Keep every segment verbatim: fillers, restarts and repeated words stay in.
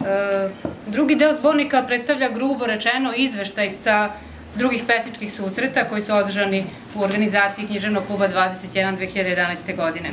Drugi deo zbornika predstavlja, grubo rečeno, izveštaj sa drugih pesničkih susreta koji su održani u organizaciji Književnog kluba dvadeset jedan dve hiljade jedanaeste. godine.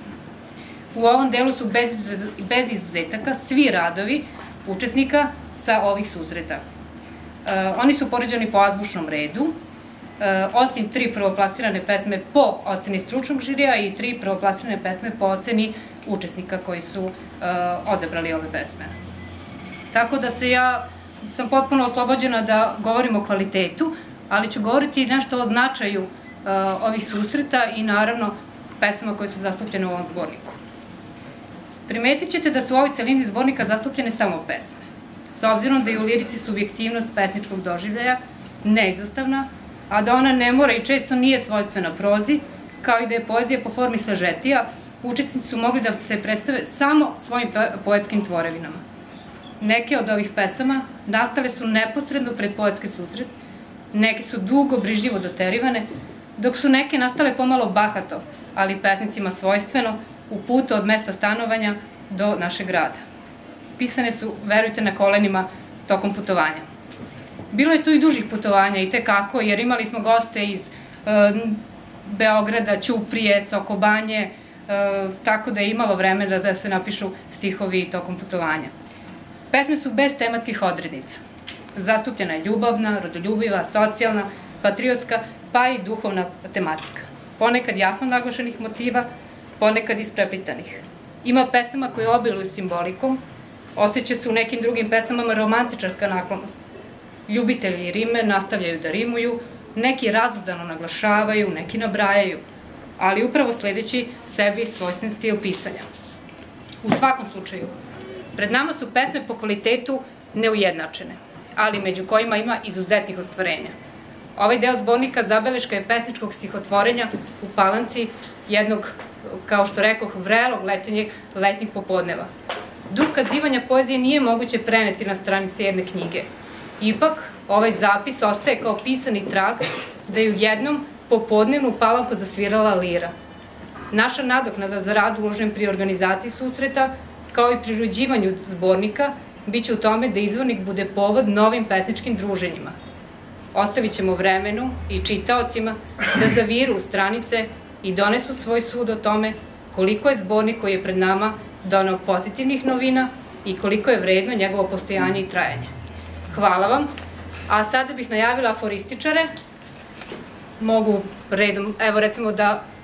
U ovom delu su bez izuzetaka svi radovi učesnika sa ovih susreta. Oni su poređani po azbučnom redu, osim tri prvoplasirane pesme po oceni stručnog žirija i tri prvoplasirane pesme po oceni učesnika koji su odabrali ove pesme. Tako da se ja sam potpuno oslobođena da govorim o kvalitetu, ali ću govoriti nešto o značaju ovih susreta i naravno pesama koje su zastupljene u ovom zborniku. Primetit ćete da su u ovoj celini zbornika zastupljene samo pesme. S obzirom da je u lirici subjektivnost pesničkog doživljaja neizostavna, a da ona ne mora i često nije svojstvena prozi, kao i da je poezija po formi sažetija, učesnici su mogli da se predstave samo svojim poetskim tvorevinama. Neke od ovih pesama nastale su neposredno pred poetski susret, neke su dugo, brižljivo doterivane, dok su neke nastale pomalo bahato, ali pesnicima svojstveno, u putu od mesta stanovanja do našeg grada. Pisane su, verujte, na kolenima tokom putovanja. Bilo je tu i dužih putovanja i tekako, jer imali smo goste iz Beograda, Ćuprije, Sokobanje, tako da je imalo vremena da se napišu stihovi tokom putovanja. Pesme su bez tematskih odrednica. Zastupljena je ljubavna, rodoljubiva, socijalna, patriotska, pa i duhovna tematika. Ponekad jasno naglašenih motiva, ponekad ispreplitanih. Ima pesama koje obiluju simbolikom, osjeća se u nekim drugim pesamama romantičarska naklonost. Ljubitelji rime nastavljaju da rimuju, neki razuzdano naglašavaju, neki nabrajaju, ali upravo sledeći sebi svojstven stil pisanja. U svakom slučaju, pred nama su pesme po kvalitetu neujednačene, ali među kojima ima izuzetnih ostvarenja. Ovaj deo zbornika zabeleška je pesničkog stihotvorenja u Palanci, jednog, kao što rekoh, vrelog letnjeg popodneva. Duh kazivanja poezije nije moguće preneti na stranice jedne knjige. Ipak, ovaj zapis ostaje kao pisani trag da je u jednom popodnevnu Palanku zasvirala lira. Naša nadoknada za rad uložen pri organizaciji susreta, kao i pri uređivanju zbornika, biće u tome da izvornik bude povod novim pesničkim druženjima. Ostavit ćemo vremenu i čitaocima da zaviru u stranice i donesu svoj sud o tome koliko je zbornik koji je pred nama doneo pozitivnih novina i koliko je vredno njegovo postojanje i trajanje. Hvala vam, a sada bih najavila aforističare. Mogu redom, evo recimo da